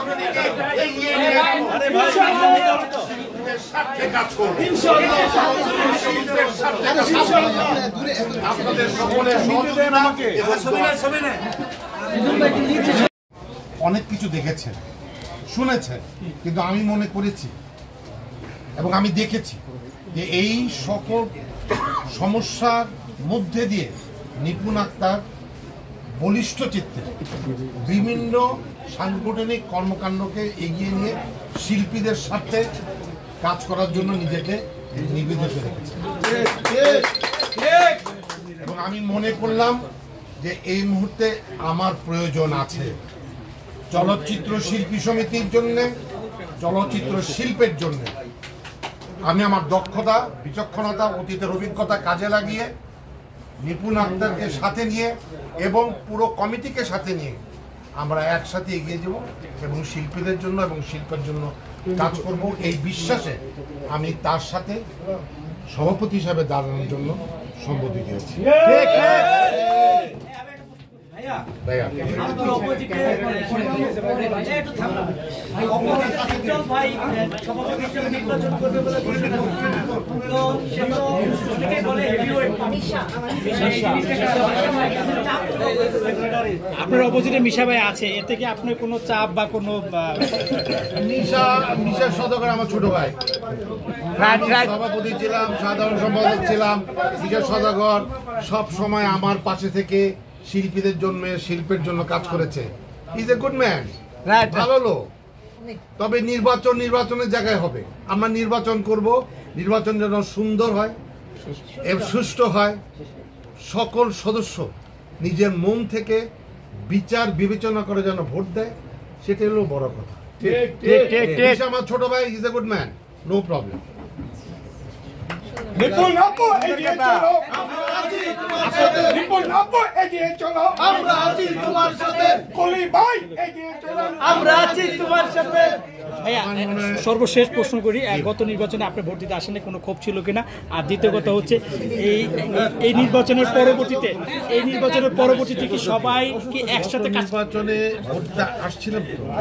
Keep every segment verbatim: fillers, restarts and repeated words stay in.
অনেক কিছু দেখেছেন, শুনেছেন, কিন্তু আমি মনে করেছি এবং আমি দেখেছি যে এই সকল সমস্যার মধ্যে দিয়ে নিপুণ আক্তার বলিষ্ঠ চিত্তে বিভিন্ন সাংগঠনিক কর্মকাণ্ডকে এগিয়ে নিয়ে শিল্পীদের সাথে কাজ করার জন্য নিজেকে নিবেদিত রেখেছে এবং আমি মনে করলাম যে এই মুহূর্তে আমার প্রয়োজন আছে চলচ্চিত্র শিল্পী সমিতির জন্য, চলচ্চিত্র শিল্পের জন্য আমি আমার দক্ষতা, বিচক্ষণতা, অতীতের অভিজ্ঞতা কাজে লাগিয়ে নিপুণ আক্তারকে সাথে নিয়ে এবং পুরো কমিটিকে সাথে নিয়ে আমরা একসাথে এগিয়ে যাব এবং শিল্পীদের জন্য এবং শিল্পের জন্য কাজ করব এই বিশ্বাসে আমি তার সাথে সভাপতি হিসাবে দাঁড়ানোর জন্য সম্মতি দিয়েছি। আপনার অপোজিটে মিশা ভাই আছে, এতে কি আপনার কোনো চাপ বা কোনো মিশা মিশার সদকার আমার ছোট ভাই, সভাপতি ছিলাম, সাধারণ সম্পাদক ছিলাম। মিশার সদাগর সব সময় আমার পাশে থেকে শিল্পীদের জন্য, শিল্পের জন্য কাজ করেছে। ইজ এ গুড ম্যান, ভালো লোক। তবে নির্বাচন নির্বাচনের জায়গায় হবে, আমরা নির্বাচন করব, নির্বাচন যেন সুন্দর হয় এবং সুষ্ঠু হয়, সকল সদস্য নিজের মন থেকে বিচার বিবেচনা করে যেন ভোট দেয়, সেটাই হলো বড় কথা। আমার ছোট ভাই, is a good man, no problem. Nipun আপু এগিয়ে চলো, আমরা আছি তোমার সাথে। নিপুণ আপু এগিয়ে চলো, আমরা আছি তোমার সাথে। কলি ভাই এগিয়ে চলো, আমরা আছি তোমার সাথে। সর্বশেষ প্রশ্ন করি, গত নির্বাচনে আপনি ভোট দিতে আসেন, কোনো ক্ষোভ ছিল কিনা? আর দ্বিতীয় কথা হচ্ছে এই এই নির্বাচনের পরবর্তীতে এই নির্বাচনের পরবর্তীতে কি সবাই কি একসাথে নির্বাচনে ভোটটা আসছিলাম?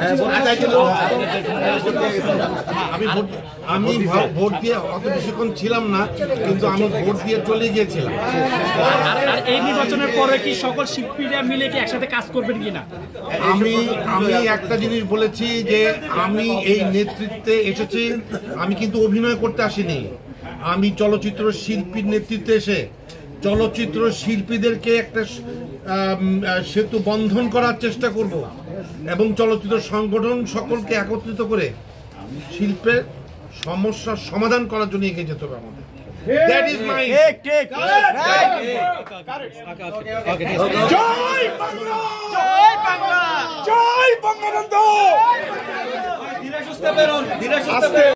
আমি ভোট আমি ভোট দিয়ে অত বেশিক্ষণ ছিলাম না, কিন্তু আমি ভোট দিয়ে চলে গিয়েছিলাম। আর এই নির্বাচনের পরে কি সকল শিল্পীরা মিলে কি একসাথে কাজ করবেন কিনা? আমি আমি একটা জিনিস বলেছি যে আমি এই নেতৃত্বে এসেছি, আমি কিন্তু অভিনয় করতে আসিনি। আমি চলচ্চিত্র শিল্পীর নেতৃত্বে এসে চলচ্চিত্র শিল্পীদেরকে একটা সেতু বন্ধন করার চেষ্টা করব এবং চলচ্চিত্র সংগঠন সকলকে একত্রিত করে শিল্পের সমস্যার সমাধান করার জন্য এগিয়ে যেতে হবে আমাদের। That is my ঠিক ঠিক জয় বাংলা, জয় বাংলা, জয় বঙ্গবন্ধু। ধীরে সুস্থে বেরোন, ধীরে সুস্থে।